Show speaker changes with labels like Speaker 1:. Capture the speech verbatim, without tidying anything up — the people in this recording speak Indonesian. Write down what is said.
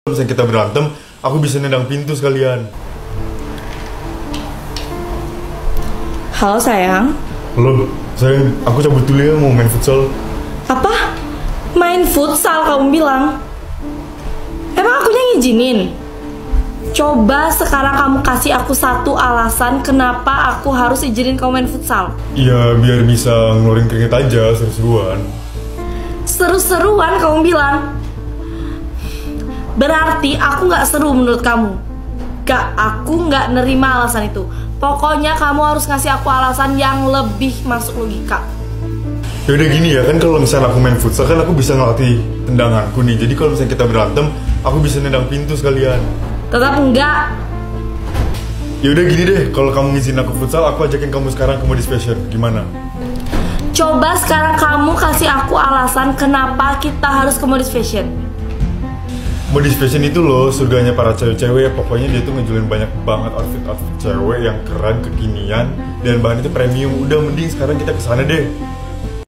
Speaker 1: misalnya kita berantem, aku bisa nendang pintu sekalian.
Speaker 2: Halo sayang.
Speaker 1: Halo, sayang, aku cabut dulu ya, mau main futsal.
Speaker 2: Apa? Main futsal kamu bilang? Emang akunya ngizinin? Coba sekarang kamu kasih aku satu alasan kenapa aku harus izinin kamu main futsal.
Speaker 1: Iya, biar bisa ngeluarin keringet aja, seru-seruan.
Speaker 2: Seru-seruan kamu bilang? Berarti aku gak seru menurut kamu? Gak, aku gak nerima alasan itu. Pokoknya kamu harus ngasih aku alasan yang lebih masuk logika.
Speaker 1: Ya udah gini ya, kan kalau misalnya aku main futsal kan aku bisa ngelatih tendanganku nih. Jadi kalau misalnya kita berantem, aku bisa nendang pintu sekalian.
Speaker 2: Tetap enggak.
Speaker 1: Ya udah gini deh, kalau kamu ngizinin aku futsal, aku ajakin kamu sekarang ke Modis Fashion. Gimana?
Speaker 2: Coba sekarang kamu kasih aku alasan kenapa kita harus ke Modis Fashion.
Speaker 1: Modis Fashion itu loh surganya para cewek-cewek. Pokoknya dia tuh ngejualin banyak banget outfit-outfit cewek yang keren, kekinian, dan bahan itu premium. Udah, mending sekarang kita kesana deh.